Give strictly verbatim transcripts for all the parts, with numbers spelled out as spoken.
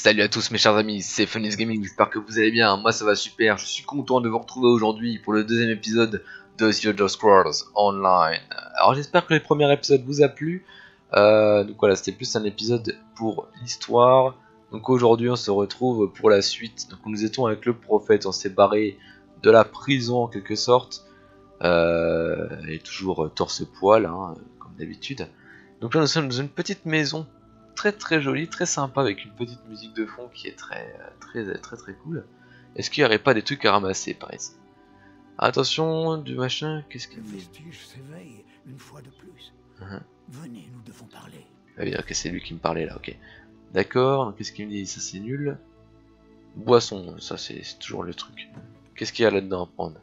Salut à tous mes chers amis, c'est Funniest Gaming, j'espère que vous allez bien, moi ça va super, je suis content de vous retrouver aujourd'hui pour le deuxième épisode de The Elder Scrolls Online. Alors j'espère que le premier épisode vous a plu, euh, donc voilà, c'était plus un épisode pour l'histoire. Donc aujourd'hui on se retrouve pour la suite, donc nous étions avec le prophète, on s'est barré de la prison en quelque sorte, euh, et toujours torse-poil hein, comme d'habitude. Donc là nous sommes dans une petite maison très très jolie, très sympa avec une petite musique de fond qui est très très très très, très cool. Est-ce qu'il n'y aurait pas des trucs à ramasser par ici? Attention du machin, qu'est-ce qu'il Le dit? vestige s'éveille une fois de plus. uh-huh. Venez, nous devons parler. Ah oui, ok, c'est lui qui me parlait là, ok. D'accord, donc qu'est-ce qu'il me dit? Ça c'est nul. Boisson, ça c'est toujours le truc. Qu'est-ce qu'il y a là-dedans à prendre?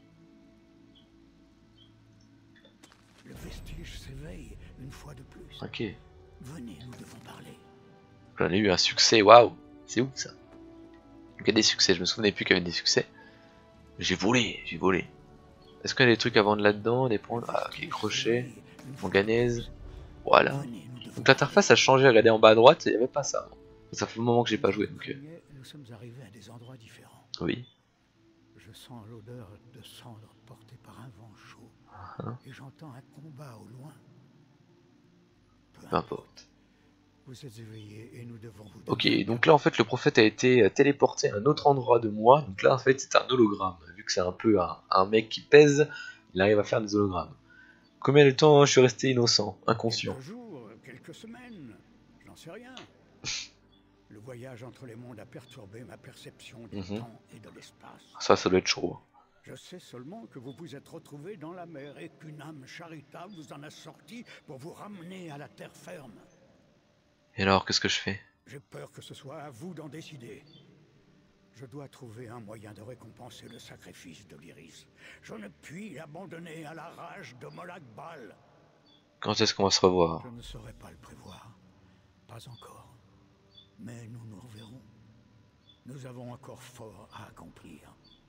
Le vestige s'éveille une fois de plus. Ok. Venez, nous devons parler. J'en ai eu un succès, waouh! C'est où ça? Il y a des succès, je me souvenais plus qu'il y avait des succès. J'ai volé, j'ai volé. Est-ce qu'il y a des trucs à vendre là-dedans? Des prendre? Ah, ok, crochet, manganèse. Voilà. Donc l'interface a changé, regardez en bas à droite, il n'y avait pas ça. Ça fait un moment que j'ai pas joué donc. Nous sommes arrivés à des endroits différents. Oui. Je sens l'odeur de cendres portée par un vent chaud. Uh-huh. Et j'entends un combat au loin. Peu importe. Vous êtes éveillés et nous devons vous. Ok, donc là en fait le prophète a été téléporté à un autre endroit de moi. Donc là en fait c'est un hologramme. Vu que c'est un peu un, un mec qui pèse, il arrive à faire des hologrammes. Combien de temps je suis resté innocent, inconscient? Quelques jours, quelques semaines, j'en sais rien. Le voyage entre les mondes a perturbé ma perception du mm-hmm. temps et de l'espace. Ça, ça doit être chaud. Je sais seulement que vous vous êtes retrouvés dans la mer et qu'une âme charitable vous en a sorti pour vous ramener à la terre ferme. Et alors, qu'est-ce que je fais? J'ai peur que ce soit à vous d'en décider. Je dois trouver un moyen de récompenser le sacrifice de l'Iris. Je ne puis l'abandonner à la rage de Molag Bal. Quand est-ce qu'on va se revoir? Je ne saurais pas le prévoir. Pas encore. Mais nous nous reverrons. Nous avons encore fort à accomplir.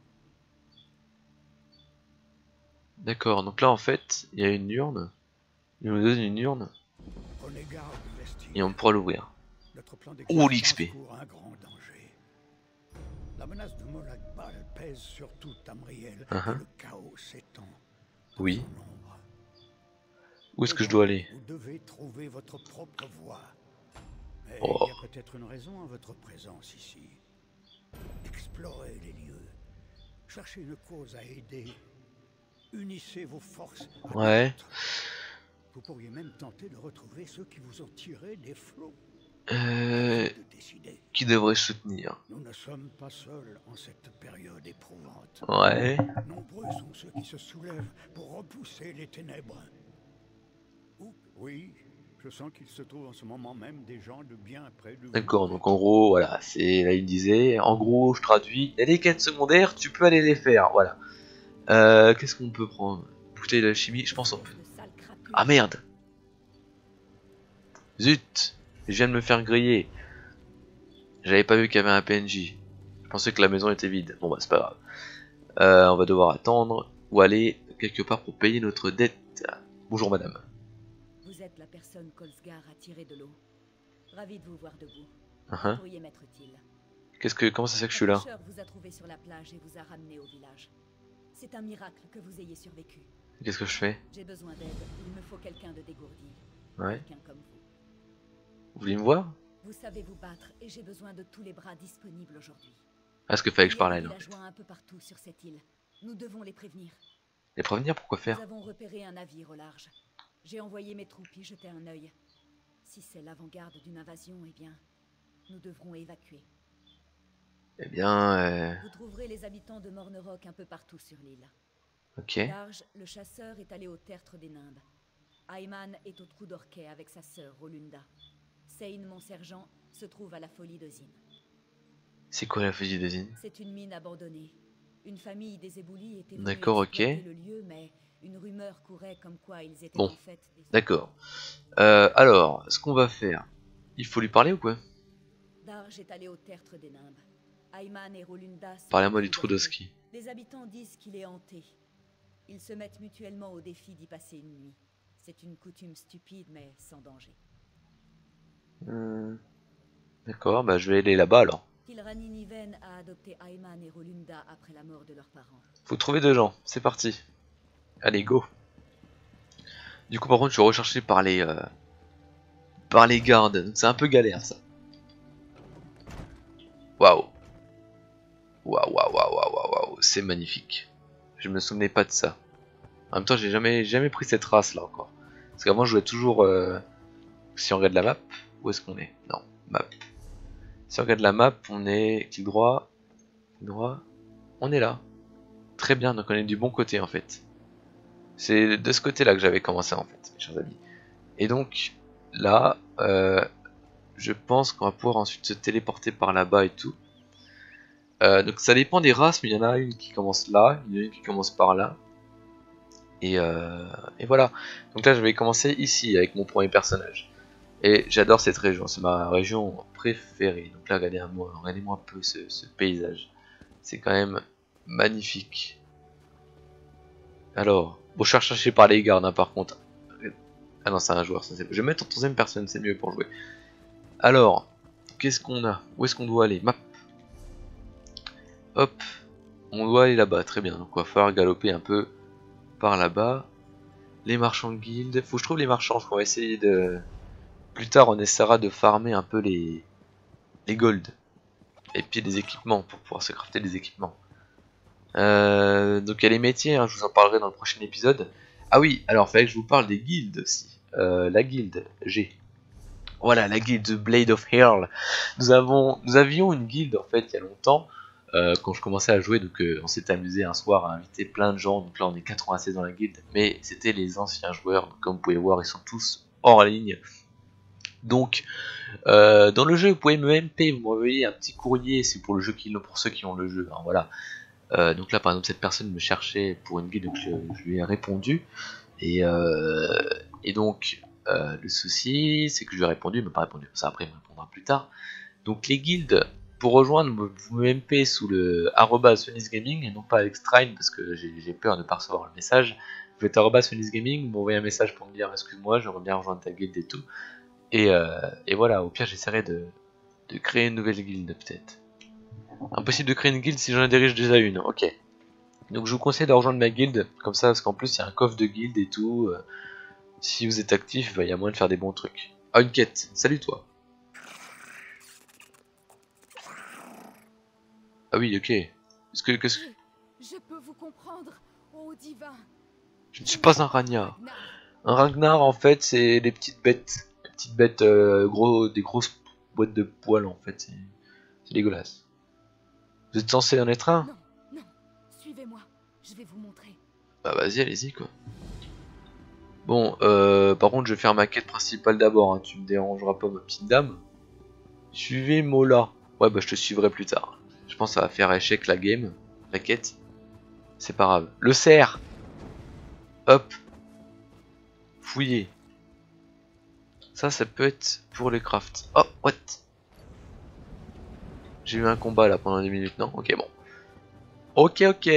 D'accord, donc là en fait, il y a une urne. Il nous donne une urne. Prenez garde, vestige. Et on pourra l'ouvrir. Oh, l'X P. Un grand danger. La menace de Molag Bal pèse sur tout Tamriel. Uh-huh. Le chaos s'étend. Oui. Où est-ce que je dois aller? Vous devez trouver votre propre voie. Mais oh. Il y a peut-être une raison à votre présence ici. Explorez les lieux. Cherchez une cause à aider. Unissez vos forces. Ouais. Vous pourriez même tenter de retrouver ceux qui vous ont tiré des flots. Euh... De qui devrait soutenir? Nous ne sommes pas seuls en cette période éprouvante. Ouais. Nombreux sont ceux qui se soulèvent pour repousser les ténèbres. Oui, je sens qu'il se trouve en ce moment même des gens de bien près de vous. D'accord, donc en gros, voilà, c'est là il disait, en gros, je traduis, il y a des quêtes secondaires, tu peux aller les faire, voilà. Euh, qu'est-ce qu'on peut prendre? Bouteille d'alchimie, je pense on peut. Ah merde! Zut! Je viens de me faire griller. J'avais pas vu qu'il y avait un P N J. Je pensais que la maison était vide. Bon bah c'est pas grave. Euh, on va devoir attendre ou aller quelque part pour payer notre dette. Bonjour madame. Vous êtes la personne qu'Olsgar a tirée de l'eau. Ravi de vous voir debout. Uh-huh. Vous pourriez m'être utile. Qu'est-ce que, comment ça se fait que je suis là? Le pêcheur vous a trouvé sur la plage et vous a ramené au village. C'est un miracle que vous ayez survécu. Qu'est-ce que je fais? J'ai besoin d'aide. Il me faut quelqu'un de dégourdi. Ouais. Quelqu'un comme vous. Vous voulez me voir? Vous savez vous battre et j'ai besoin de tous les bras disponibles aujourd'hui. Ah, ce que fallait que je Il y a parle à des elle. villageois un peu partout sur cette île. Nous devons les prévenir. Les prévenir, pourquoi faire? Nous avons repéré un navire au large. J'ai envoyé mes troupes y jeter un œil. Si c'est l'avant-garde d'une invasion, eh bien, nous devrons évacuer. Eh bien, euh... Vous trouverez les habitants de Morneroc un peu partout sur l'île. ok. Large, le chasseur est allé au tertre des Nimbes. Ayman est au trou d'Orquet avec sa sœur Rolunda. Sein, mon sergent, se trouve à la folie de Zin. C'est quoi la folie de Zin? C'est une mine abandonnée. Une famille des éboulis était venue D'accord, ok. exploiter le lieu, mais une rumeur courait comme quoi ils étaient bon. en fait des... D'accord. Euh, alors, ce qu'on va faire, il faut lui parler ou quoi? Darge est allé au tertre des Nimbes. Ayman et Rolunda... Parlez-moi du trou d'Oski. Les habitants disent qu'il est hanté. Ils se mettent mutuellement au défi d'y passer une nuit. C'est une coutume stupide, mais sans danger. Hmm. D'accord, bah je vais aller là-bas alors. Kilrani Niven a adopté Ayman et Rolunda après la mort de leurs parents. Faut trouver deux gens, c'est parti. Allez, go. Du coup, par contre, je suis recherché par les euh, par les gardes, donc c'est un peu galère ça. Waouh. Waouh, waouh, waouh, waouh, waouh, c'est magnifique. Je me souvenais pas de ça. En même temps, j'ai jamais jamais pris cette race là encore. Parce qu'avant, je jouais toujours. Euh, si on regarde la map, où est-ce qu'on est? Non, map. Si on regarde la map, on est clic droit, clic droit, on est là. Très bien, donc on est du bon côté en fait. C'est de ce côté-là que j'avais commencé en fait, mes chers amis. Et donc là, euh, je pense qu'on va pouvoir ensuite se téléporter par là-bas et tout. Euh, donc ça dépend des races, mais il y en a une qui commence là, il y en a une qui commence par là. Et, euh, et voilà. Donc là, je vais commencer ici avec mon premier personnage. Et j'adore cette région, c'est ma région préférée. Donc là, regardez-moi, regardez-moi un peu ce, ce paysage. C'est quand même magnifique. Alors, bon, je suis recherché par les gardes, hein, par contre. Ah non, c'est un joueur, ça c'est. Je vais mettre en troisième personne, c'est mieux pour jouer. Alors, qu'est-ce qu'on a? Où est-ce qu'on doit aller? Map. Hop, on doit aller là-bas, très bien. Donc, on va falloir galoper un peu par là-bas. Les marchands de guilde. Faut que je trouve les marchands, on va essayer de. Plus tard, on essaiera de farmer un peu les, les gold. Et puis des équipements pour pouvoir se crafter des équipements. Euh, donc il y a les métiers, hein, je vous en parlerai dans le prochain épisode. Ah oui, alors il fallait que je vous parle des guildes aussi. Euh, la guilde G. Voilà, la guilde Blade of Hell. Nous avons, nous avions une guilde en fait il y a longtemps. Euh, quand je commençais à jouer, donc euh, on s'est amusé un soir à inviter plein de gens. Donc là on est quatre-vingt-seize dans la guilde, mais c'était les anciens joueurs. Donc, comme vous pouvez voir, ils sont tous hors ligne. Donc euh, dans le jeu vous pouvez me M P, vous m'envoyez un petit courrier, c'est pour le jeu qui, pour ceux qui ont le jeu, hein, voilà. Euh, donc là par exemple cette personne me cherchait pour une guide, donc je, je lui ai répondu. Et, euh, et donc euh, le souci c'est que je lui ai répondu, il m'a pas répondu, ça après il me répondra plus tard. Donc les guildes, pour rejoindre, vous me M P sous le arobase Phoenix Gaming et non pas avec Strine parce que j'ai peur de ne pas recevoir le message. Vous faites arobase Phoenix Gaming, vous m'envoyez un message pour me dire excuse-moi, j'aimerais bien rejoindre ta guilde et tout. Et, euh, et voilà, au pire j'essaierai de, de créer une nouvelle guilde peut-être. Impossible de créer une guilde si j'en dirige déjà une, ok. Donc je vous conseille de rejoindre ma guilde, comme ça, parce qu'en plus il y a un coffre de guilde et tout. Euh, si vous êtes actif, bah, il y a moyen de faire des bons trucs. Ah, une quête, salut toi. Ah oui, ok. Est-ce que, qu'est-ce que... Je peux vous comprendre, ô divin. Je ne suis pas un Ragnar. Un Ragnar en fait c'est des petites bêtes. Des petites bêtes, euh, gros, des grosses boîtes de poils en fait, c'est dégueulasse. Vous êtes censé en être un? Non, non, suivez-moi, je vais vous montrer. Bah vas-y, allez-y quoi. Bon, euh, par contre je vais faire ma quête principale d'abord, hein. Tu me dérangeras pas ma petite dame. Suivez Mola. Ouais bah je te suivrai plus tard. Je pense que ça va faire échec la game, la quête. C'est pas grave. Le cerf. Hop. Fouiller. Ça, ça peut être pour les crafts. Oh, what? J'ai eu un combat là pendant des minutes, non? Ok, bon. Ok, ok.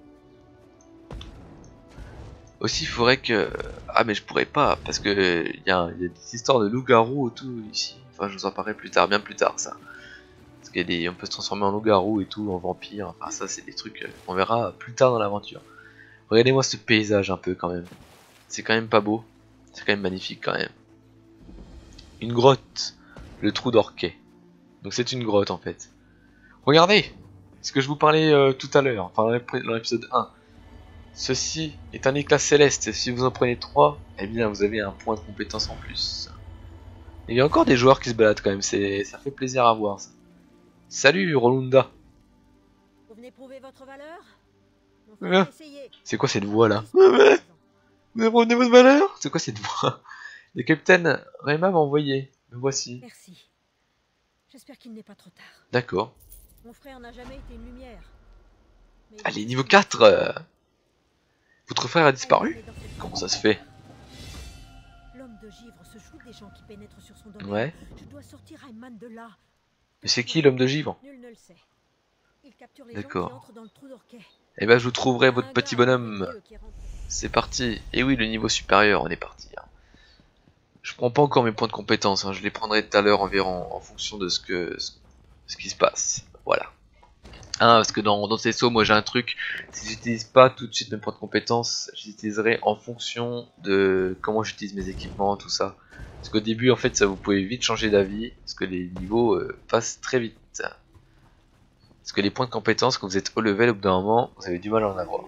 Aussi, il faudrait que... Ah, mais je pourrais pas, parce que il y, y a des histoires de loup-garou et tout ici. Enfin, je vous en parlerai plus tard, bien plus tard, ça. Parce qu'il y a des... On peut se transformer en loup-garou et tout, en vampire. Enfin, ça, c'est des trucs qu'on verra plus tard dans l'aventure. Regardez-moi ce paysage un peu, quand même. C'est quand même pas beau. C'est quand même magnifique, quand même. Une grotte. Le trou d'Orquet. Donc c'est une grotte, en fait. Regardez ce que je vous parlais euh, tout à l'heure, enfin dans l'épisode un. Ceci est un éclat céleste, si vous en prenez trois, eh bien vous avez un point de compétence en plus. Il y a encore des joueurs qui se baladent quand même, ça fait plaisir à voir ça. Salut Rolunda. Vous venez prouver votre valeur? Euh, C'est quoi cette voix là? Vous avez prouvé votre valeur? C'est quoi cette voix? Le capitaine Rayma m'a envoyé, me voici. Merci. J'espère qu'il n'est pas trop tard. D'accord. Mon frère n'a jamais été une lumière. Mais allez, niveau quatre euh... Votre frère a disparu? Comment ça se fait? L'homme de givre se joue des gens qui pénètrent sur son domaine. Ouais. Je dois sortir Ayman de là. Mais c'est qui l'homme de givre? Nul ne le sait. Il capture les D'accord. gens qui entrent dans le trou d'Orquet. Eh ben je vous trouverai votre petit bonhomme. C'est parti. Et oui, le niveau supérieur, on est parti. Hein. Je prends pas encore mes points de compétence, hein. Je les prendrai tout à l'heure environ en fonction de ce que ce qui se passe. Voilà. Hein, parce que dans, dans C S O, moi j'ai un truc, si j'utilise pas tout de suite mes points de compétence, j'utiliserai en fonction de comment j'utilise mes équipements, tout ça. Parce qu'au début, en fait, ça vous pouvez vite changer d'avis, parce que les niveaux euh, passent très vite. Parce que les points de compétence, quand vous êtes haut level, au bout d'un moment, vous avez du mal à en avoir.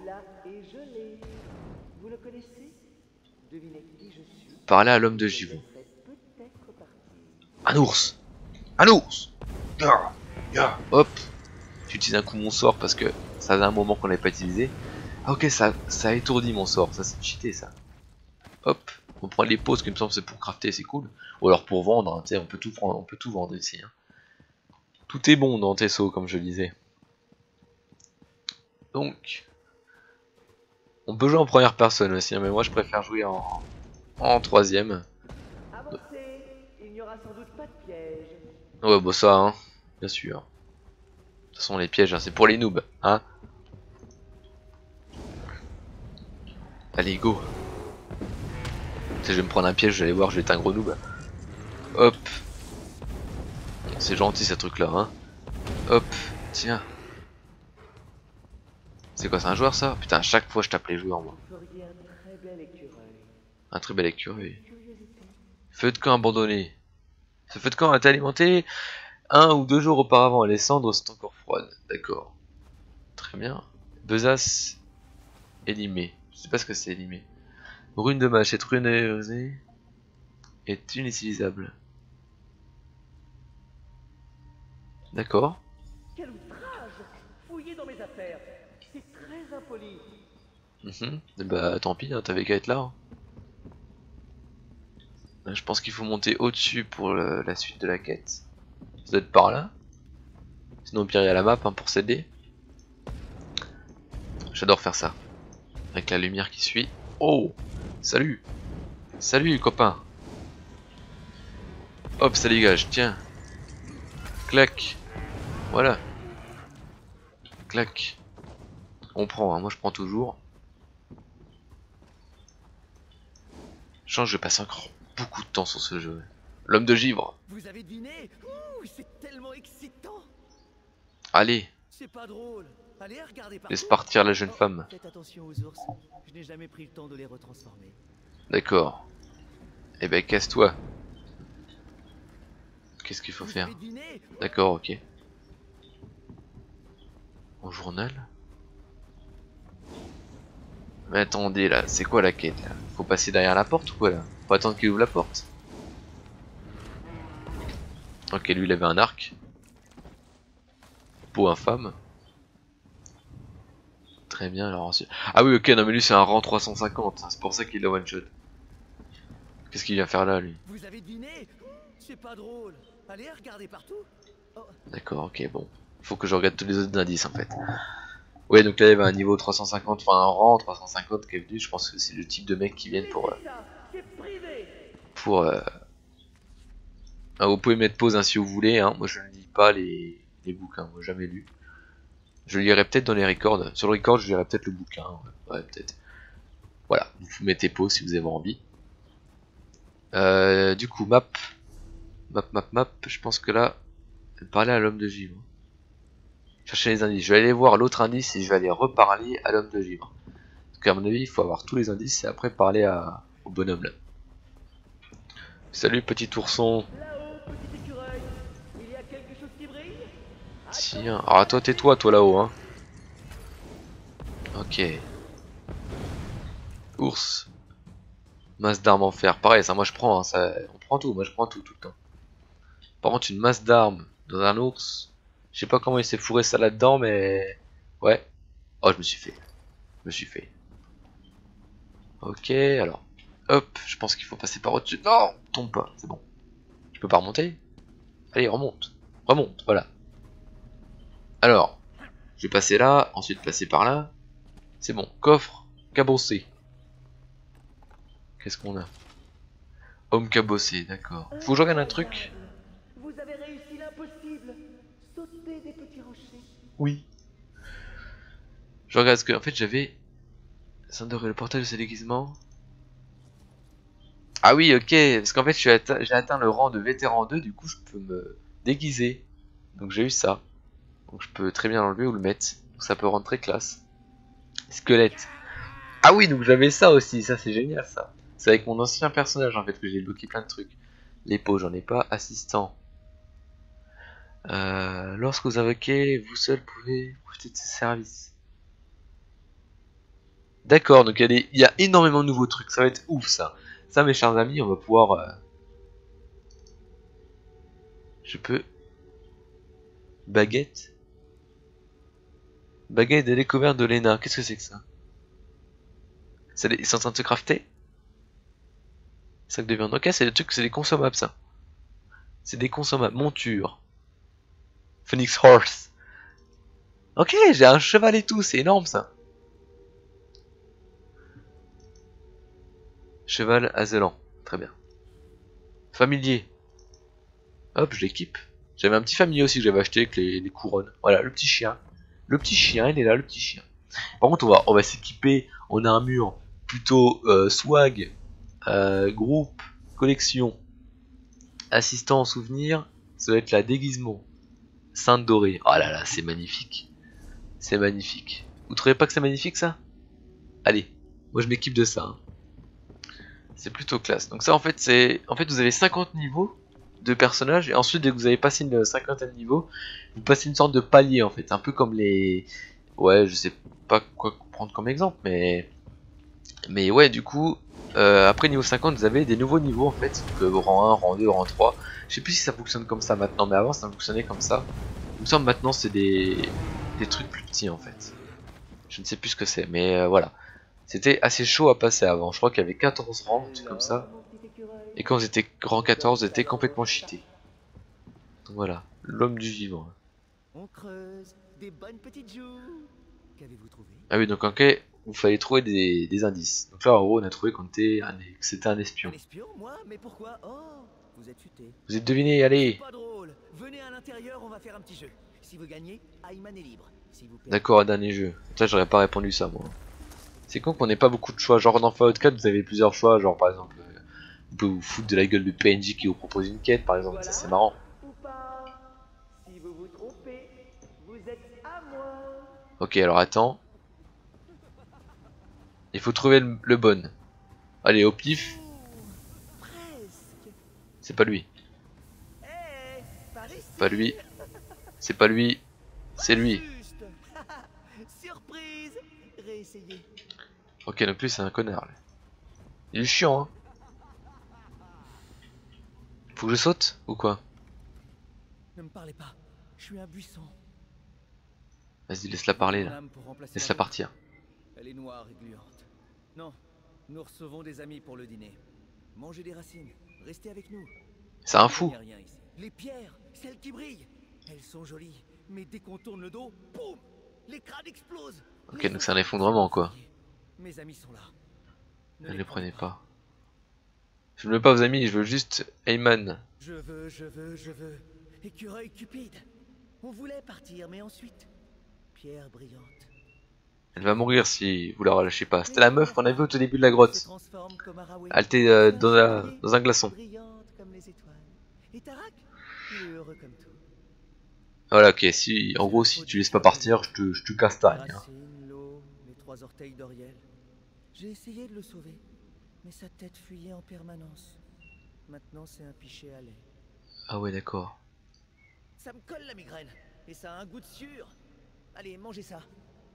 Parler à l'homme de Givon. Un ours. Un ours. Ya, ya. Hop. J'utilise un coup mon sort parce que ça faisait un moment qu'on l'avait pas utilisé. Ah ok, ça, ça a étourdi mon sort, ça c'est cheaté ça. Hop, on prend les pauses qui me semble c'est pour crafter, c'est cool. Ou alors pour vendre, hein, on peut tout prendre, on peut tout vendre ici. Hein. Tout est bon dans Tesso comme je le disais. Donc, on peut jouer en première personne aussi, hein, mais moi je préfère jouer en, en troisième. Avancez, il n'y aura sans doute pas de piège. Ouais bah ça, hein, bien sûr. De toute façon les pièges, hein, c'est pour les noobs, hein. Allez go. Tu sais, je vais me prendre un piège, vous allez voir, je vais être un gros noob. Hop. C'est gentil ce truc là, hein. Hop, tiens. C'est quoi, c'est un joueur ça? Putain, à chaque fois je tape les joueurs moi. Un très bel écureuil. Feu de camp abandonné. Ce feu de camp a été alimenté un ou deux jours auparavant. Les cendres sont encore froides. D'accord. Très bien. Besace élimé. Je sais pas ce que c'est élimé. Rune de mâche. Cette rune est inutilisable. D'accord. Quel outrage! Fouillez dans mes affaires. C'est très impoli. Mmh. Bah tant pis, hein, t'avais qu'à être là. Hein. Là, je pense qu'il faut monter au-dessus pour le, la suite de la quête. Ça doit être par là. Sinon au pire il y a la map hein, pour s'aider. J'adore faire ça. Avec la lumière qui suit. Oh! Salut! Salut copain! Hop, ça dégage, tiens! Clac! Voilà! Clac! On prend, hein. Moi je prends toujours. Je pense que je vais passer encore beaucoup de temps sur ce jeu. L'homme de givre! Vous avez deviné? Ouh, c'est tellement excitant! Allez! C'est pas drôle. Allez, regardez par Laisse partir la jeune oh, femme. Faites attention aux ours. Je n'ai jamais pris le temps de les retransformer. D'accord. Eh ben casse-toi. Qu'est-ce qu'il faut Vous faire? avez deviné? D'accord, ok. Mon journal. Mais attendez là, c'est quoi la quête là? Faut passer derrière la porte ou quoi là? Faut attendre qu'il ouvre la porte. Ok, lui il avait un arc. Peau infâme. Très bien alors ensuite. Ah oui ok, non mais lui c'est un rang trois cent cinquante, c'est pour ça qu'il a one shot. Qu'est-ce qu'il vient faire là lui? Vous avez deviné? C'est pas drôle. Allez, regardez partout. Oh. D'accord, ok, bon. Faut que je regarde tous les autres indices en fait. Ouais, donc là il y avait un niveau trois cent cinquante, enfin un rang trois cent cinquante qui est venu. Je pense que c'est le type de mec qui viennent pour. Euh, pour. Euh... Ah, vous pouvez mettre pause hein, si vous voulez. Hein. Moi je ne lis pas les, les bouquins, moi jamais lu. Je le lirai peut-être dans les records. Sur le record, je lirai peut-être le bouquin. Ouais, ouais peut-être. Voilà, vous mettez pause si vous avez envie. Euh, du coup, map. Map, map, map. Je pense que là, elle parlait à l'homme de givre. Chercher les indices. Je vais aller voir l'autre indice et je vais aller reparler à l'homme de givre. Parce qu'à mon avis, il faut avoir tous les indices et après parler à, au bonhomme là. Salut petit ourson. Là-haut, petit écureuil. Il y a quelque chose qui brille? Tiens, alors toi tais-toi toi là-haut hein. Ok. Ours. Masse d'armes en fer. Pareil, ça moi je prends, hein, ça, on prend tout, moi je prends tout tout le temps. Par contre une masse d'armes dans un ours. Je sais pas comment il s'est fourré ça là-dedans mais... Ouais. Oh je me suis fait. Je me suis fait. Ok alors. Hop, je pense qu'il faut passer par au-dessus. Non, tombe pas, c'est bon. Je peux pas remonter? Allez, remonte. Remonte, voilà. Alors, je vais passer là, ensuite passer par là. C'est bon, coffre, cabossé. Qu'est-ce qu'on a? Homme cabossé, d'accord. Faut que je regarde un truc. Vous avez réussi l'impossible. Sauter des petits rochers. Oui. Je regarde ce que, en fait, j'avais. Sandor et le portail de ses déguisements. Ah oui, ok, parce qu'en fait j'ai atteint, j'ai atteint le rang de vétéran deux, du coup je peux me déguiser. Donc j'ai eu ça. Donc je peux très bien l'enlever ou le mettre. Donc ça peut rendre très classe. Squelette. Ah oui, donc j'avais ça aussi, ça c'est génial ça. C'est avec mon ancien personnage en fait que j'ai bloqué plein de trucs. Les peaux, j'en ai pas. Assistant. Euh, lorsque vous invoquez, vous seul pouvez profiter de ces services. D'accord, donc il y, a des- il y a énormément de nouveaux trucs, ça va être ouf ça. Ça mes chers amis, on va pouvoir... euh, Je peux... Baguette. Baguette de découverte de Lena, qu'est-ce que c'est que ça? Ça, Ils sont en train de se crafter? Sac de viande, ok, c'est des trucs, c'est des consommables ça. C'est des consommables, monture. Phoenix Horse. Ok, j'ai un cheval et tout, c'est énorme ça. Cheval azelan, très bien. Familier. Hop, je l'équipe. J'avais un petit familier aussi que j'avais acheté avec les, les couronnes. Voilà, le petit chien. Le petit chien, il est là, le petit chien. Par contre, on va, on va s'équiper en armure plutôt euh, swag, euh, groupe, collection, assistant en souvenir. Ça va être la déguisement. Sainte dorée. Oh là là, c'est magnifique. C'est magnifique. Vous trouvez pas que c'est magnifique ça? Allez, moi je m'équipe de ça. Hein. C'est plutôt classe. Donc ça en fait c'est... En fait vous avez cinquante niveaux de personnages et ensuite dès que vous avez passé une cinquantaine de niveaux, vous passez une sorte de palier en fait. Un peu comme les... Ouais je sais pas quoi prendre comme exemple mais... Mais ouais du coup, euh, après niveau cinquante vous avez des nouveaux niveaux en fait. Donc, euh, rang un, rang deux, rang trois. Je sais plus si ça fonctionne comme ça maintenant mais avant ça fonctionnait comme ça. Il me semble maintenant c'est des... des trucs plus petits en fait. Je ne sais plus ce que c'est mais euh, voilà. C'était assez chaud à passer avant, je crois qu'il y avait quatorze rangs, un truc comme ça. Et quand vous étiez rang quatorze, vous étiez complètement cheaté. Donc voilà, l'homme du vivant. On creuse des bonnes petites joues. Qu'avez-vous trouvé? Ah oui, donc ok, il fallait trouver des, des indices. Donc là en gros on a trouvé qu'on était un, que c'était un espion. Un espion, moi? Mais pourquoi? Oh, vous êtes futé. Vous êtes deviné, allez. Pas drôle. Venez à l'intérieur, on va faire un petit jeu. Si vous gagnez, Ayman est libre. Si vous perdez... D'accord, un dernier jeu. Là j'aurais pas répondu ça moi. C'est con qu'on ait pas beaucoup de choix, genre dans Fallout quatre vous avez plusieurs choix, genre par exemple... Euh, vous pouvez vous foutre de la gueule de P N J qui vous propose une quête par exemple, ça c'est marrant. Ou pas. Si vous vous trompez, vous êtes à moi. Ok, alors attends. Il faut trouver le, le bon. Allez, au pif. Presque. C'est pas lui. Hey, par ici. Pas lui. C'est pas lui. C'est lui. Juste. Surprise. Réessayez. Ok, donc lui c'est un connard. Là. Il est chiant, hein. Faut que je saute ou quoi? Ne me parlez pas. Je suis un buisson. Vas-y, laisse-la parler Mon là. âme pour remplacer Laisse-la la partir. vôtre. Elle est noire et gluante. Non, nous recevons des amis pour le dîner. Mangez des racines. Restez avec nous. C'est un Ne fou. gagnez rien ici. Les pierres, celles qui brillent. Elles sont jolies, mais dès qu'on tourne le dos, boum, les crânes explosent. Ok, Les donc c'est un autres effondrement sont quoi. fatigués. Mes amis sont là. Ne les prenez pas. Je ne veux pas vos amis, je veux juste Ayman. Je veux, je veux, je veux. Écureuil cupide. On voulait partir, mais ensuite, pierre brillante. Elle va mourir si vous la relâchez pas. C'était la meuf qu'on a vue au tout début de la Se grotte. transforme comme Haraway. Elle était euh, dans, la- dans un glaçon. Brillante comme les étoiles. Et Tarak, il est heureux comme tout. Voilà, ok, si, en gros, si tu laisses pas partir, je te, je te castagne. Hein. Racine, l'eau, les trois orteils d'Oriel. J'ai essayé de le sauver, mais sa tête fuyait en permanence. Maintenant, c'est un pichet à lait. Ah ouais, d'accord. Ça me colle la migraine, et ça a un goût de sûr. Allez, mangez ça.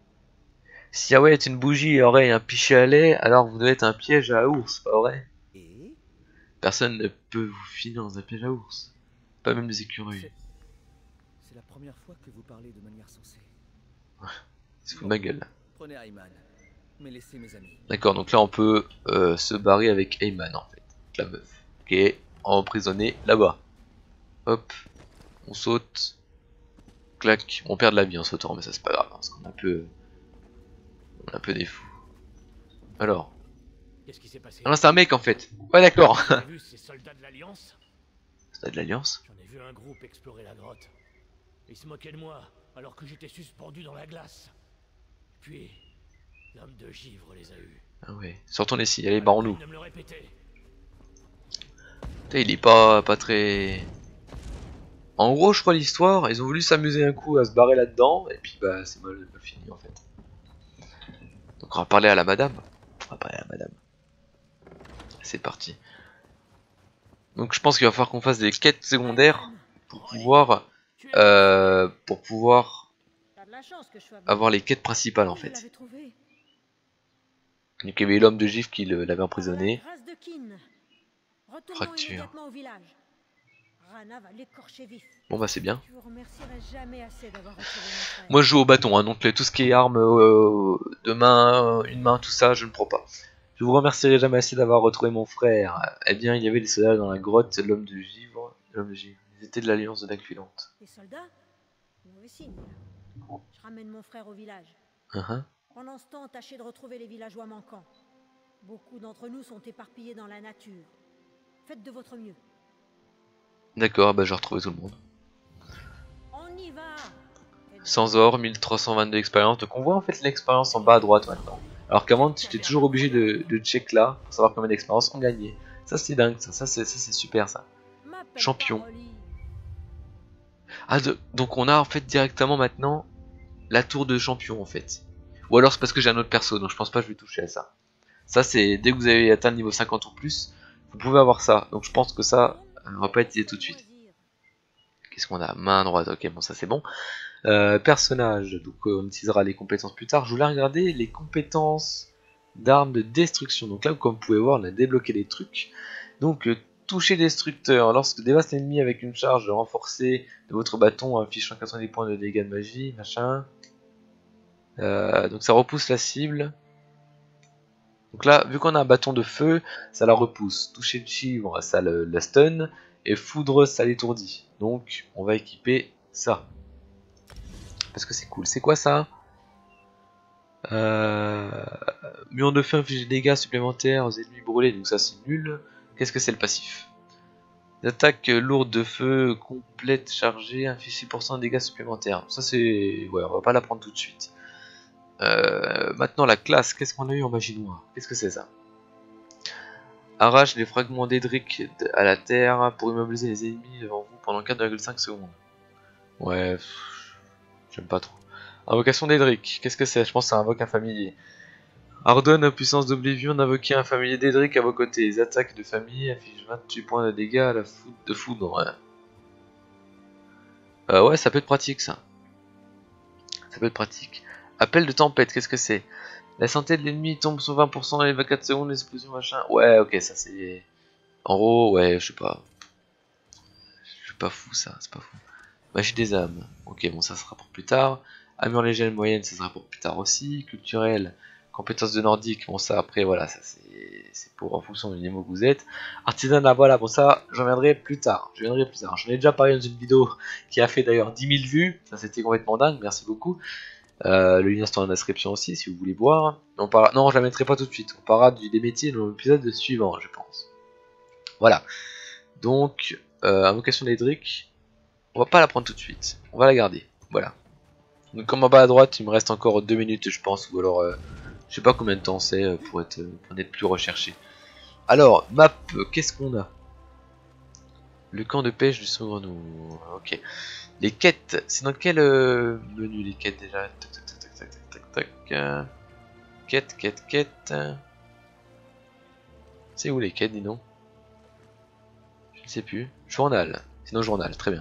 Si Yahweh est une bougie et aurait un pichet à lait, alors vous devez être un piège à ours, pas vrai? Et Personne ne peut vous finir dans un piège à ours. Pas même les écureuils. c'est la première fois que vous parlez de manière sensée. C'est fou de ma gueule. Prenez Ayman, mais laissez mes amis. D'accord, donc là on peut euh, se barrer avec Ayman en fait. La meuf. Ok, emprisonné là-bas. Hop, on saute. Clac, on perd de la vie en sautant, mais ça c'est pas grave, hein, parce qu'on est un peu... On est un peu des fous. Alors. Qu'est-ce qui s'est passé? Ah non, c'est un mec en fait. Ouais, d'accord. T'as vu ces soldats de l'Alliance? C'est de l'Alliance. J'en ai vu un groupe explorer la grotte. Ils se moquaient de moi, alors que j'étais suspendu dans la glace. Puis, l'homme de givre les a eus. Ah ouais. Sortons d'ici, allez, barrons-nous. Ne me le répétez. Putain, il est pas, pas très... En gros, je crois l'histoire, ils ont voulu s'amuser un coup à se barrer là-dedans, et puis bah c'est mal, mal fini en fait. Donc on va parler à la madame. On va parler à la madame. C'est parti. Donc je pense qu'il va falloir qu'on fasse des quêtes secondaires pour pouvoir, euh, pour pouvoir avoir les quêtes principales en fait. Donc il y avait l'homme de gifle qui l'avait emprisonné. Fracture. Bon bah c'est bien. Moi je joue au bâton, hein, donc tout ce qui est armes euh, de main, une main, tout ça, je ne prends pas. Je vous remercierai jamais assez d'avoir retrouvé mon frère. Eh bien, il y avait des soldats dans la grotte, l'homme de givre, l'homme de givre. Ils étaient de l'alliance de l'Aquilante. Des soldats? Mauvais signe. Je ramène mon frère au village. Uh-huh. Pendant ce temps, tâchez de retrouver les villageois manquants. Beaucoup d'entre nous sont éparpillés dans la nature. Faites de votre mieux. D'accord, bah j'ai retrouvé tout le monde. On y va. Sans or, mille trois cent vingt-deux expériences. Donc on voit en fait l'expérience en bas à droite maintenant. Alors qu'avant j'étais toujours obligé de, de check là pour savoir combien d'expériences on gagnait. Ça c'est dingue, ça, ça c'est super ça. Champion. Ah de, donc on a en fait directement maintenant la tour de champion en fait. Ou alors c'est parce que j'ai un autre perso, donc je pense pas que je vais toucher à ça. Ça c'est dès que vous avez atteint le niveau cinquante ou plus, vous pouvez avoir ça. Donc je pense que ça, on va pas utiliser tout de suite. Qu'est-ce qu'on a? Main droite, ok bon ça c'est bon. Euh, personnage, donc euh, on utilisera les compétences plus tard. Je voulais regarder les compétences d'armes de destruction. Donc là, comme vous pouvez voir, on a débloqué des trucs. Donc, euh, toucher destructeur. Lorsque dévaste l'ennemi avec une charge renforcée de votre bâton, affiche cent quatre-vingt-dix points de dégâts de magie, machin. Euh, donc ça repousse la cible. Donc là, vu qu'on a un bâton de feu, ça la repousse. Toucher de givre, ça le, la stun. Et foudre, ça l'étourdit. Donc, on va équiper ça. Parce que c'est cool. C'est quoi ça? euh... Mur de feu inflige des dégâts supplémentaires aux ennemis brûlés. Donc ça c'est nul. Qu'est-ce que c'est le passif? L'attaque lourde de feu complète chargée inflige six pour cent de dégâts supplémentaires. Ça c'est... Ouais, on va pas la prendre tout de suite. Euh... Maintenant la classe. Qu'est-ce qu'on a eu en magie noire? Qu'est-ce que c'est ça? Arrache les fragments d'Edric à la terre pour immobiliser les ennemis devant vous pendant quatre virgule cinq secondes. Ouais... J'aime pas trop. Invocation d'Edric, qu'est-ce que c'est? Je pense que ça invoque un familier. Ordonne puissance d'Oblivion d'invoquer un familier d'Edric à vos côtés. Les attaques de famille affichent vingt-huit points de dégâts à la foudre de foudre. Ouais. Euh, ouais, ça peut être pratique ça. Ça peut être pratique. Appel de tempête, qu'est-ce que c'est? La santé de l'ennemi tombe sur vingt pour cent dans les vingt-quatre secondes, l'explosion machin. Ouais, ok, ça c'est... En gros, ouais, je sais pas. Je suis pas fou ça, c'est pas fou. Magie des âmes. Ok, bon, ça sera pour plus tard. Armure légère moyenne, ça sera pour plus tard aussi. Culturel, compétences de nordique. Bon, ça après, voilà, ça c'est pour en fonction du niveau que vous êtes. Artisanat, voilà, bon, ça j'en viendrai plus tard. Je viendrai plus tard. J'en ai déjà parlé dans une vidéo qui a fait d'ailleurs dix mille vues. Ça c'était complètement dingue, merci beaucoup. Euh, le lien est dans la description aussi si vous voulez voir. On parlera... Non, je la mettrai pas tout de suite. On parlera du, des métiers dans l'épisode suivant, je pense. Voilà. Donc, euh, invocation d'Edric. On va pas la prendre tout de suite, on va la garder, voilà. Donc comme en bas à droite, il me reste encore deux minutes je pense, ou alors euh, je sais pas combien de temps c'est euh, pour, être, pour être plus recherché. Alors, map, qu'est-ce qu'on a? Le camp de pêche du Saugrenou, ok. Les quêtes, c'est dans quel euh, menu les quêtes déjà? Tac tac tac tac tac tac tac tac. Quête, quête, quête. C'est où les quêtes, dis donc? Je ne sais plus. Journal, sinon journal, très bien.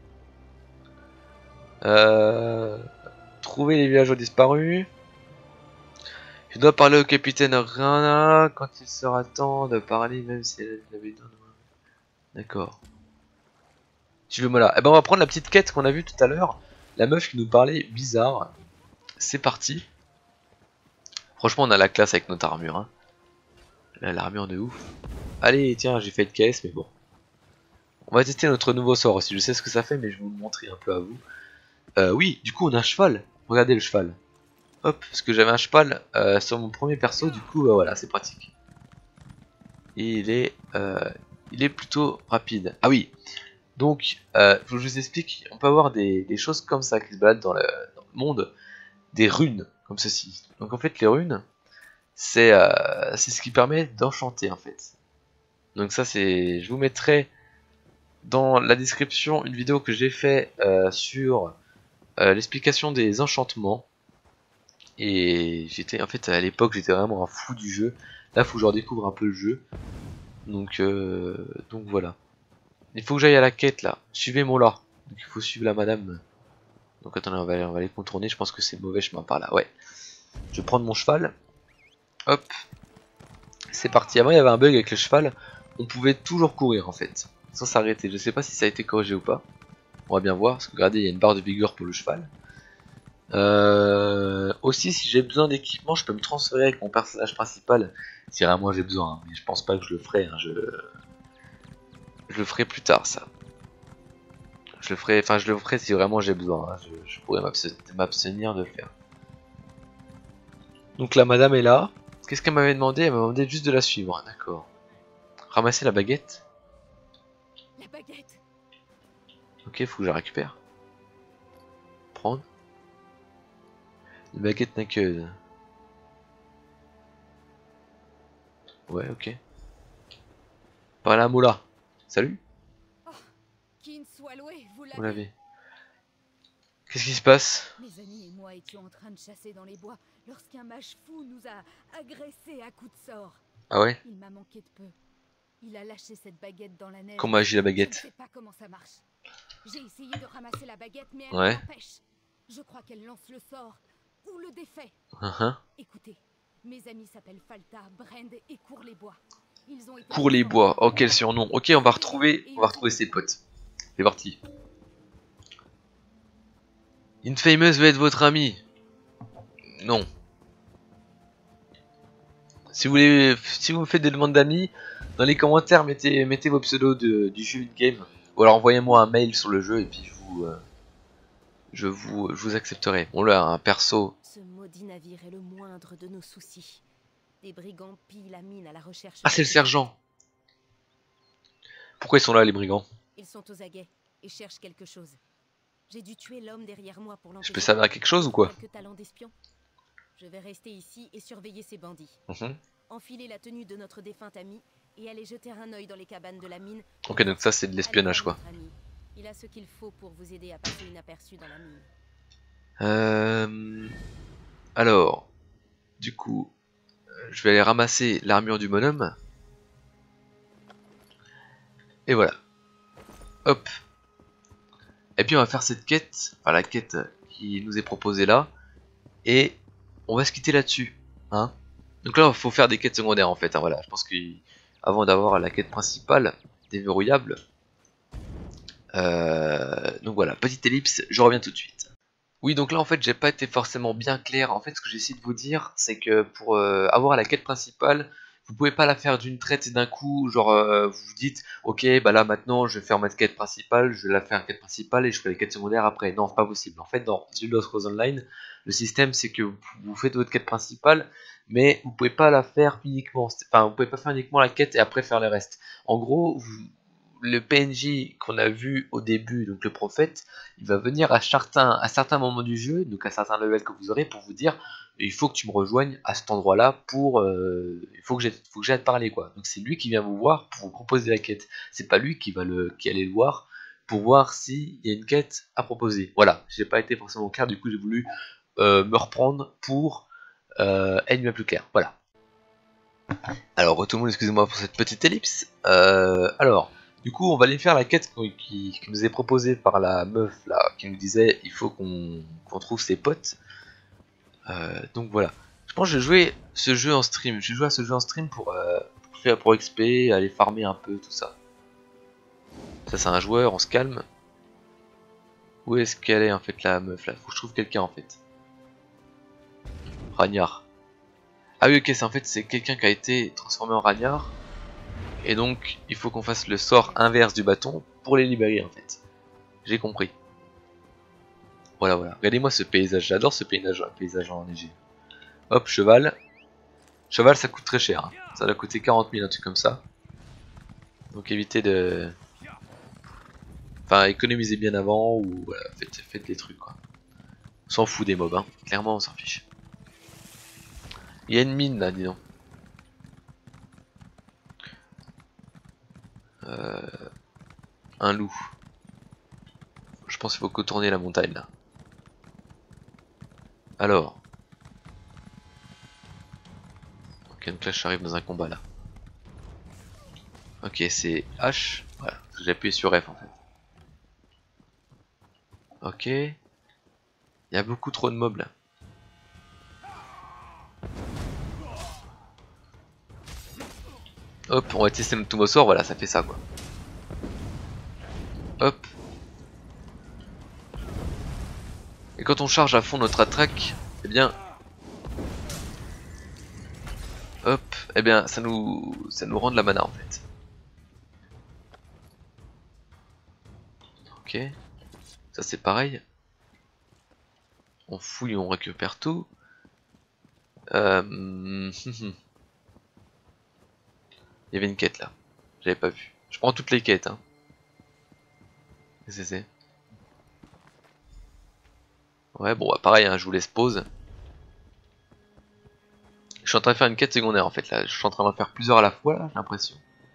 Euh, trouver les villageois disparus. Je dois parler au capitaine Rana quand il sera temps de parler, même si elle avait donné. D'accord. Suivez-moi là. Eh ben on va prendre la petite quête qu'on a vue tout à l'heure. La meuf qui nous parlait bizarre. C'est parti. Franchement on a la classe avec notre armure. Hein. Là l'armure de ouf. Allez tiens j'ai fait de caisse mais bon. On va tester notre nouveau sort aussi. Je sais ce que ça fait mais je vais vous le montrer un peu à vous. Euh, oui, du coup on a un cheval. Regardez le cheval. Hop, parce que j'avais un cheval euh, sur mon premier perso, du coup euh, voilà, c'est pratique. Et il est, euh, il est plutôt rapide. Ah oui, donc euh, je vous explique, on peut avoir des, des choses comme ça qui se baladent dans le, dans le monde, des runes comme ceci. Donc en fait les runes, c'est euh, c'est ce qui permet d'enchanter en fait. Donc ça c'est, je vous mettrai dans la description une vidéo que j'ai fait euh, sur euh, l'explication des enchantements. Et j'étais en fait à l'époque j'étais vraiment un fou du jeu. Là faut que je redécouvre un peu le jeu. Donc euh, donc voilà. Il faut que j'aille à la quête là. Suivez mon là. Donc il faut suivre la madame. Donc attendez, on va aller, on va aller contourner. Je pense que c'est mauvais chemin par là. Ouais. Je vais prendre mon cheval. Hop. C'est parti. Avant il y avait un bug avec le cheval. On pouvait toujours courir en fait. Sans s'arrêter. Je sais pas si ça a été corrigé ou pas. On va bien voir. Parce que regardez, il y a une barre de vigueur pour le cheval. Euh, aussi, si j'ai besoin d'équipement, je peux me transférer avec mon personnage principal. Si vraiment j'ai besoin. Hein. Mais je pense pas que je le ferai. Hein. Je... je le ferai plus tard, ça. Je le ferai, enfin, je le ferai si vraiment j'ai besoin. Hein. Je, je pourrais m'abstenir de le faire. Donc la madame est là. Qu'est-ce qu'elle m'avait demandé? Elle m'a demandé juste de la suivre. Hein, d'accord. Ramasser la baguette. La baguette. Ok, faut que je la récupère. Prendre. Une baguette n'a que... Ouais, ok. Par la moula. Salut. Oh, Kin soit loué, vous Vous l'avez. l'avez. Qu'est-ce qui se passe? Mes amis et moi étions en train de chasser dans les bois lorsqu'un mage fou nous a agressés à coups de sort. Ah ouais? Il m'a manqué de peu. Il a lâché cette baguette dans la neige. Comment agit la baguette? Je ne sais pas comment ça marche. J'ai essayé de ramasser la baguette, mais elle Ouais. m'empêche. Je crois qu'elle lance le sort ou le défait. Uh-huh. Écoutez, mes amis s'appellent Falta, Brand et Cours les Bois. Ils ont été Cours les bois. Oh, quel surnom. Ok, on va retrouver, on va retrouver ses potes. C'est parti. Infamous veut être votre ami. Non. Si vous voulez, si vous me faites des demandes d'amis, dans les commentaires mettez, mettez vos pseudos de, du jeu de game, ou alors envoyez-moi un mail sur le jeu et puis je vous, euh, je vous, je vous accepterai. Bon là, un perso. Ce maudit navire est le moindre de nos soucis. Des brigands pillent la mine à la recherche. Ah, c'est le sergent. Pourquoi ils sont là les brigands? Ils sont aux aguets et cherchent quelque chose. J'ai dû tuer l'homme derrière moi pour l'empêcher. Je peux servir à quelque chose ou quoi? Quelques talents d'espion. Je vais rester ici et surveiller ces bandits. Mm-hmm. Enfiler la tenue de notre défunt ami et aller jeter un œil dans les cabanes de la mine. Ok, donc ça c'est de l'espionnage quoi. Il a ce qu'il faut pour vous aider à passer inaperçu dans la mine. Euh... Alors, du coup, je vais aller ramasser l'armure du bonhomme. Et voilà. Hop. Et puis on va faire cette quête, enfin la quête qui nous est proposée là. Et on va se quitter là-dessus. Hein. Donc là, il faut faire des quêtes secondaires en fait. Hein, voilà. Je pense qu'avant d'avoir la quête principale déverrouillable. Euh... Donc voilà, petite ellipse, je reviens tout de suite. Oui, donc là en fait, j'ai pas été forcément bien clair. En fait, ce que j'essaie de vous dire, c'est que pour euh, avoir la quête principale, vous pouvez pas la faire d'une traite et d'un coup. Genre, euh, vous vous dites, ok, bah là maintenant, je vais faire ma quête principale, je vais la faire une quête principale et je ferai les quêtes secondaires après. Non, c'est pas possible. En fait, dans The Elder Scrolls Online, le système, c'est que vous faites votre quête principale, mais vous pouvez pas la faire uniquement. Enfin, vous pouvez pas faire uniquement la quête et après faire le reste. En gros, vous, le P N J qu'on a vu au début, donc le prophète, il va venir à certains, à certains moments du jeu, donc à certains levels que vous aurez, pour vous dire il faut que tu me rejoignes à cet endroit-là pour, euh, il faut que j'ai, faut que j'aille te parler quoi. Donc c'est lui qui vient vous voir pour vous proposer la quête. C'est pas lui qui va le, qui allait le voir pour voir s'il y a une quête à proposer. Voilà, j'ai pas été forcément clair, du coup j'ai voulu euh, me reprendre pour euh, être bien plus clair. Voilà. Alors tout le monde, excusez-moi pour cette petite ellipse. Euh, alors. Du coup, on va aller faire la quête qui, qui nous est proposée par la meuf là, qui nous disait il faut qu'on qu'on trouve ses potes. Euh, donc voilà. Je pense que je vais jouer ce jeu en stream. Je vais jouer à ce jeu en stream pour, euh, pour faire pour X P, aller farmer un peu, tout ça. Ça, c'est un joueur, on se calme. Où est-ce qu'elle est en fait la meuf là? Faut que je trouve quelqu'un en fait. Ragnard. Ah oui, ok, c'est en fait c'est quelqu'un qui a été transformé en Ragnard. Et donc, il faut qu'on fasse le sort inverse du bâton pour les libérer en fait. J'ai compris. Voilà, voilà. Regardez-moi ce paysage. J'adore ce paysage, paysage enneigé. Hop, cheval. Cheval, ça coûte très cher. Hein. Ça doit coûter quarante mille, un truc comme ça. Donc évitez de... Enfin, économisez bien avant ou voilà, faites, faites les trucs quoi. On s'en fout des mobs, hein. Clairement, on s'en fiche. Il y a une mine là, dis donc. Euh, un loup. Je pense qu'il faut contourner la montagne là. Alors. Ok, donc là j'arrive dans un combat là. Ok, c'est H. Voilà, j'ai appuyé sur F en fait. Ok. Il y a beaucoup trop de mobs là. Hop, on va tester notre nouveau sort, voilà, ça fait ça quoi. Hop. Et quand on charge à fond notre attaque, eh bien... Hop, eh bien ça nous, ça nous rend de la mana en fait. Ok. Ça c'est pareil. On fouille, on récupère tout. Euh... Il y avait une quête là. J'avais pas vu. Je prends toutes les quêtes. Hein. Qu'est-ce que c'est? Ouais, bon, bah, pareil, hein, je vous laisse pause. Je suis en train de faire une quête secondaire en fait là. Je suis en train d'en faire plusieurs à la fois là, j'ai l'impression.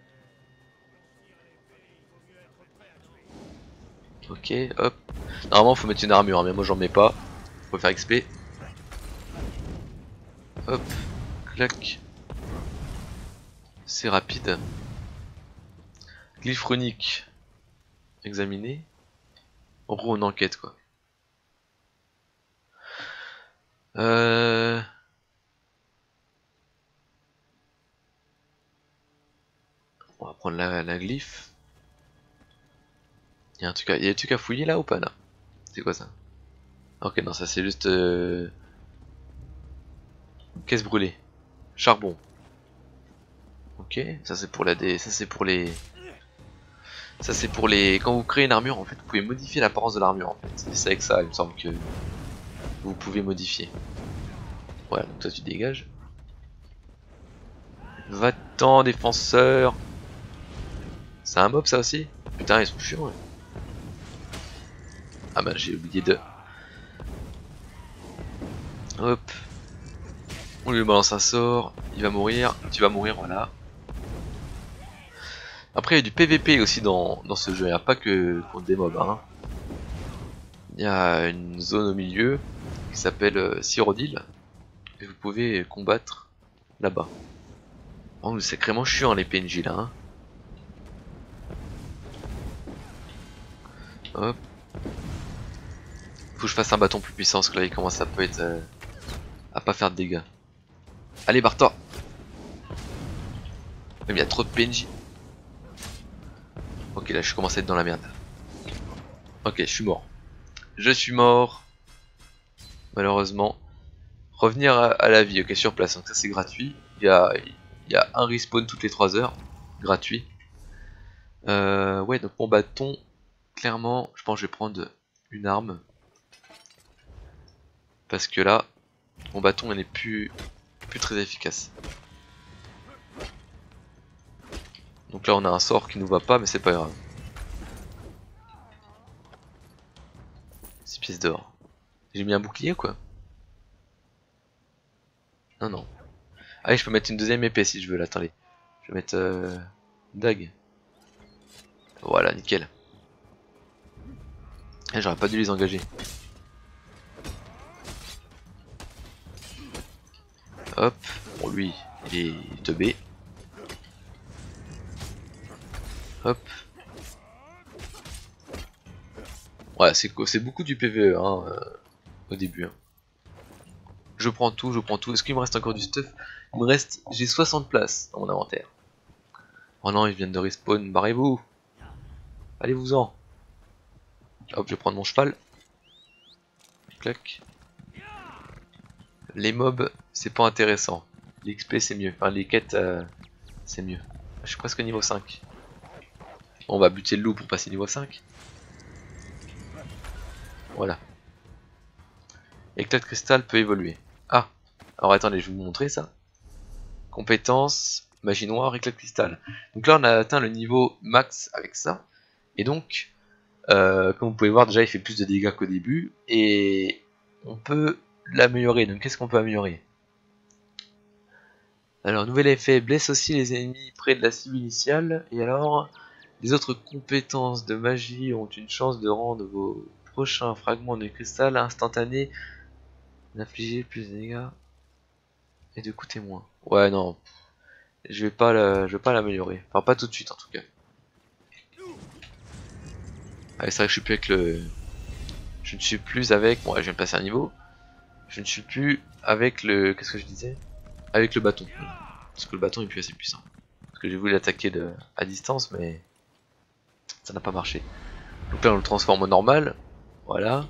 Ok, hop. Normalement, faut mettre une armure, hein, mais moi j'en mets pas. Faut faire X P. Hop, clac. C'est rapide. Glyphe runique. Examiner. En gros, on enquête quoi. Euh... On va prendre la, la glyphe. Il y a un truc à, il y a des trucs à fouiller là ou pas là? C'est quoi ça? Ok, non, ça c'est juste... Euh... Caisse brûlée. Charbon. Ok, ça c'est pour la dé... ça c'est pour les... Ça c'est pour les... Quand vous créez une armure, en fait, vous pouvez modifier l'apparence de l'armure, en fait. C'est avec ça, il me semble que vous pouvez modifier. Voilà, donc toi tu dégages. Va-t'en, défenseur. C'est un mob ça aussi? Putain, ils sont chiants, ouais. Ah bah j'ai oublié de... Hop. On lui balance un sort, il va mourir, tu vas mourir, voilà. Après il y a du P V P aussi dans, dans ce jeu, il n'y a pas que contre des mobs. Hein. Il y a une zone au milieu qui s'appelle euh, Cyrodiil, et vous pouvez combattre là-bas. Oh, c'est sacrément chiant les P N J là. Hein. Hop. Faut que je fasse un bâton plus puissant parce que là il commence à peut être euh, à pas faire de dégâts. Allez, barre-toi. Même il y a trop de P N J. Ok, là je commence à être dans la merde. Ok, je suis mort. Je suis mort. Malheureusement. Revenir à, à la vie, ok, sur place. Donc ça c'est gratuit. Il y a, il y a un respawn toutes les trois heures. Gratuit. Euh, ouais, donc mon bâton, clairement, je pense que je vais prendre une arme. Parce que là, mon bâton il n'est plus, plus très efficace. Donc là on a un sort qui nous va pas, mais c'est pas grave. six pièces d'or. J'ai mis un bouclier quoi? Non, non. Ah oui, je peux mettre une deuxième épée si je veux là, attendez. Je vais mettre euh, dague. Voilà, nickel. Eh, j'aurais pas dû les engager. Hop, bon lui, il est teubé. Hop. Ouais, c'est beaucoup du P V E hein, euh, au début. Hein. Je prends tout, je prends tout. Est-ce qu'il me reste encore du stuff? Il me reste, j'ai soixante places dans mon inventaire. Oh non, ils viennent de respawn, barrez-vous. Allez-vous-en. Hop, je vais prendre mon cheval. Clac. Les mobs, c'est pas intéressant. L'X P c'est mieux. Enfin, les quêtes, euh, c'est mieux. Je suis presque niveau cinq. On va buter le loup pour passer niveau cinq. Voilà. Éclat de cristal peut évoluer. Ah, alors attendez, je vais vous montrer ça. Compétences, magie noire, éclat de cristal. Donc là on a atteint le niveau max avec ça. Et donc, euh, comme vous pouvez voir, déjà il fait plus de dégâts qu'au début. Et on peut l'améliorer. Donc qu'est-ce qu'on peut améliorer? Alors, nouvel effet, blesse aussi les ennemis près de la cible initiale. Et alors, Les autres compétences de magie ont une chance de rendre vos prochains fragments de cristal instantanés, d'infliger plus de dégâts et de coûter moins. Ouais, non, je vais pas la, je vais pas l'améliorer. Enfin, pas tout de suite en tout cas. Allez, c'est vrai que je suis plus avec le, je ne suis plus avec. Bon, là, je viens de passer un niveau. Je ne suis plus avec le, qu'est-ce que je disais? Avec le bâton. Parce que le bâton est plus assez puissant. Parce que j'ai voulu l'attaquer de à distance, mais ça n'a pas marché. Donc là on le transforme au normal. Voilà.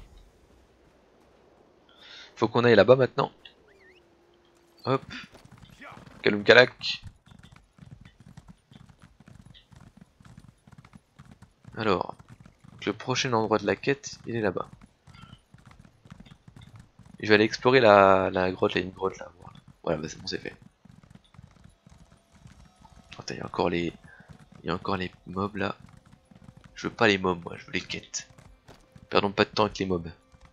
Faut qu'on aille là-bas maintenant. Hop. Kaloum Kalak. Alors. Le prochain endroit de la quête, il est là-bas. Je vais aller explorer la, la grotte, là, une grotte là. Voilà, bah c'est bon, c'est fait. Attends, il y a encore les. Il y a encore les mobs là. Je veux pas les mobs, moi, je veux les quêtes. Perdons pas de temps avec les mobs.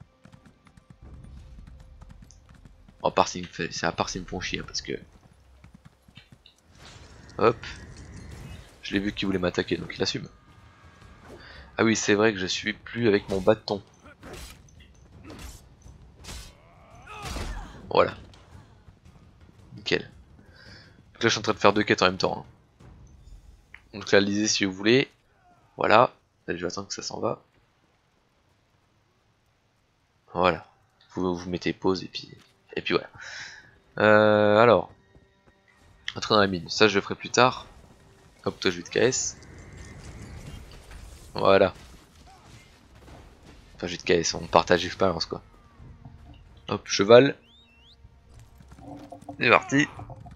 Oh, à part s'ils me fait, c'est à part s'ils me font chier, hein, parce que. Hop. Je l'ai vu qu'il voulait m'attaquer, donc il assume. Ah oui, c'est vrai que je suis plus avec mon bâton. Voilà. Nickel. Donc là, je suis en train de faire deux quêtes en même temps. Hein. Donc là, lisez si vous voulez. Voilà. Allez, je vais attendre que ça s'en va. Voilà. Vous, vous mettez pause et puis et puis voilà. Euh, alors. Entrer dans la mine. Ça, je le ferai plus tard. Hop, toi, je vais de K S. Voilà. Enfin, j'ai de K S. On partage l'expérience, quoi. Hop, cheval. C'est parti.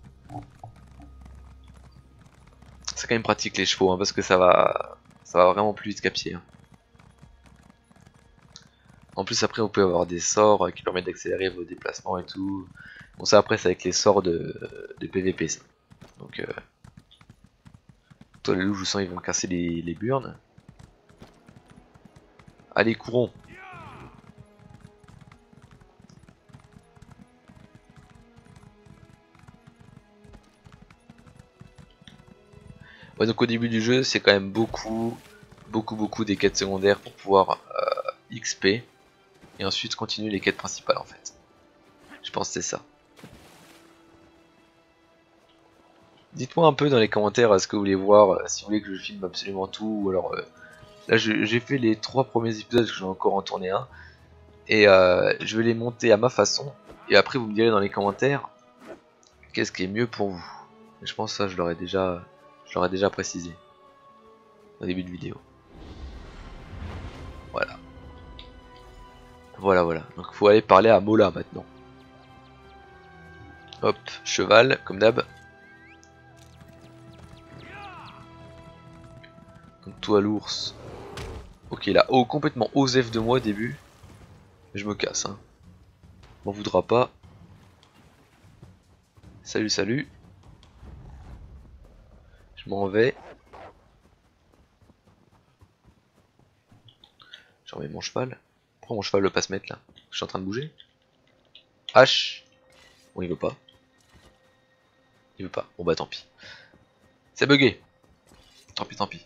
C'est quand même pratique les chevaux, hein, parce que ça va, ça va vraiment plus vite qu'à pied. Hein. En plus après vous pouvez avoir des sorts qui permettent d'accélérer vos déplacements et tout. Bon ça après c'est avec les sorts de, de P V P ça. Donc euh... toi les loups je sens ils vont casser les, les burnes. Allez courons. Ouais donc au début du jeu c'est quand même beaucoup beaucoup beaucoup des quêtes secondaires pour pouvoir euh, X P. Et ensuite continuer les quêtes principales en fait. Je pense que c'est ça. Dites-moi un peu dans les commentaires ce que vous voulez voir, si vous voulez que je filme absolument tout, ou alors... Euh, là j'ai fait les trois premiers épisodes, parce que j'en ai encore en tourné un. Et euh, je vais les monter à ma façon. Et après vous me direz dans les commentaires qu'est-ce qui est mieux pour vous. Et je pense que ça je l'aurais déjà, je l'aurais déjà précisé au début de vidéo. Voilà. Voilà, voilà. Donc faut aller parler à Mola maintenant. Hop, cheval, comme d'hab. Donc toi l'ours. Ok, là, oh, complètement osef de moi au début. Mais je me casse, hein. M'en voudra pas. Salut, salut. Je m'en vais. Je remets mon cheval. Pourquoi mon cheval veut pas se mettre là? Je suis en train de bouger. H. Bon, il veut pas. Il veut pas. Bon bah tant pis. C'est bugué. Tant pis, tant pis.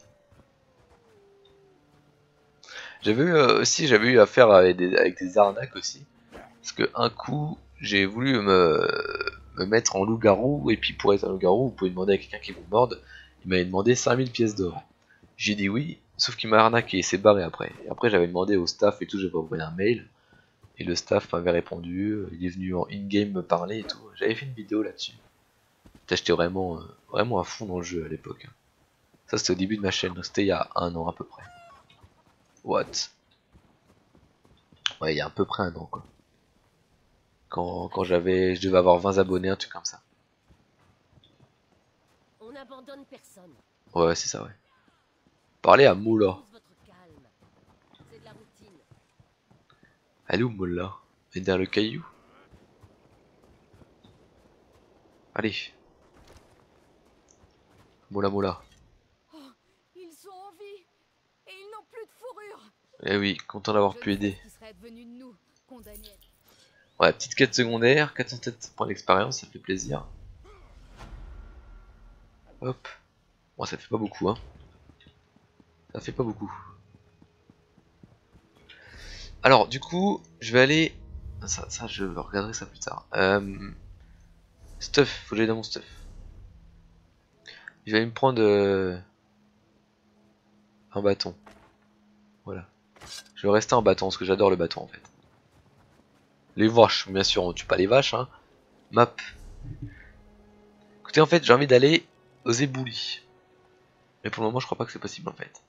J'avais eu euh, aussi, j'avais eu affaire avec des, avec des arnaques aussi. Parce que un coup, j'ai voulu me, me mettre en loup-garou. Et puis pour être un loup-garou, vous pouvez demander à quelqu'un qui vous morde. Il m'avait demandé cinq mille pièces d'or. J'ai dit oui. Sauf qu'il m'a arnaqué et s'est barré après. Et après j'avais demandé au staff et tout, j'avais envoyé un mail. Et le staff m'avait répondu, il est venu en in-game me parler et tout. J'avais fait une vidéo là-dessus. J'étais vraiment, euh, vraiment à fond dans le jeu à l'époque. Ça c'était au début de ma chaîne, donc c'était il y a un an à peu près. What? Ouais, il y a à peu près un an quoi. Quand, quand j'avais, je devais avoir vingt abonnés, un truc comme ça. On n'abandonne personne. Ouais, c'est ça, ouais. Parlez à Moula. C'est de la routine. Elle est où Moula? Elle est derrière le caillou? Allez. Moula Moula. Oh, ils sont en vie et ils n'ont plus de fourrure. Eh oui, content d'avoir pu aider. Qui serait devenu de nous, condamnés. Ouais, petite quête secondaire, quatre cent sept points d'expérience, ça fait plaisir. Hop. Bon, ça fait pas beaucoup, hein. Ça fait pas beaucoup. Alors du coup, je vais aller... Ça, ça je regarderai ça plus tard. Euh... Stuff, faut que j'aille dans mon stuff. Je vais aller me prendre euh... un bâton. Voilà. Je vais rester en bâton parce que j'adore le bâton en fait. Les vaches, bien sûr, on tue pas les vaches. Hein. Map. Écoutez, en fait, j'ai envie d'aller aux éboulis. Mais pour le moment, je crois pas que c'est possible en fait.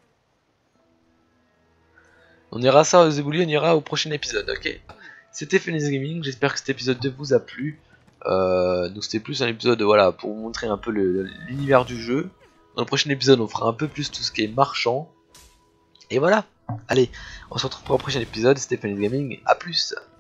On ira ça aux éboulis, on ira au prochain épisode, ok? C'était Phoenix Gaming, j'espère que cet épisode deux vous a plu. Euh, donc c'était plus un épisode voilà, pour vous montrer un peu l'univers du jeu. Dans le prochain épisode, on fera un peu plus tout ce qui est marchand. Et voilà. Allez, on se retrouve pour un prochain épisode. C'était Phoenix Gaming, à plus.